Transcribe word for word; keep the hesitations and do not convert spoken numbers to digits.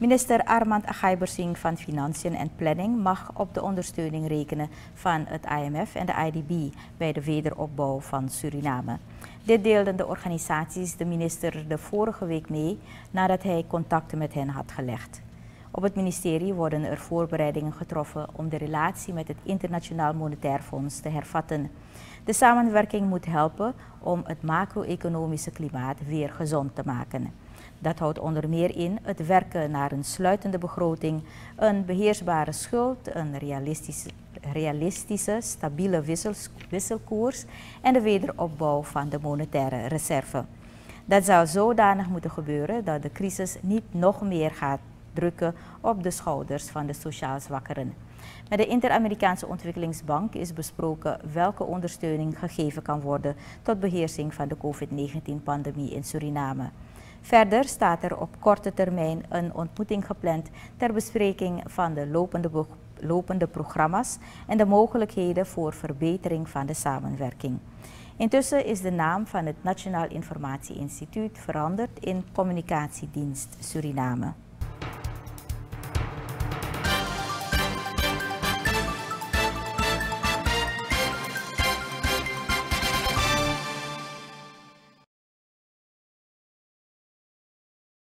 Minister Armand Agaibersing van Financiën en Planning mag op de ondersteuning rekenen van het I M F en de I D B bij de wederopbouw van Suriname. Dit deelden de organisaties de minister de vorige week mee nadat hij contacten met hen had gelegd. Op het ministerie worden er voorbereidingen getroffen om de relatie met het Internationaal Monetair Fonds te hervatten. De samenwerking moet helpen om het macro-economische klimaat weer gezond te maken. Dat houdt onder meer in het werken naar een sluitende begroting, een beheersbare schuld, een realistische, realistische stabiele wissels, wisselkoers en de wederopbouw van de monetaire reserve. Dat zou zodanig moeten gebeuren dat de crisis niet nog meer gaat drukken op de schouders van de sociaal zwakkeren. Met de Inter-Amerikaanse Ontwikkelingsbank is besproken welke ondersteuning gegeven kan worden tot beheersing van de COVID negentien pandemie in Suriname. Verder staat er op korte termijn een ontmoeting gepland ter bespreking van de lopende, lopende programma's en de mogelijkheden voor verbetering van de samenwerking. Intussen is de naam van het Nationaal Informatie Instituut veranderd in Communicatiedienst Suriname.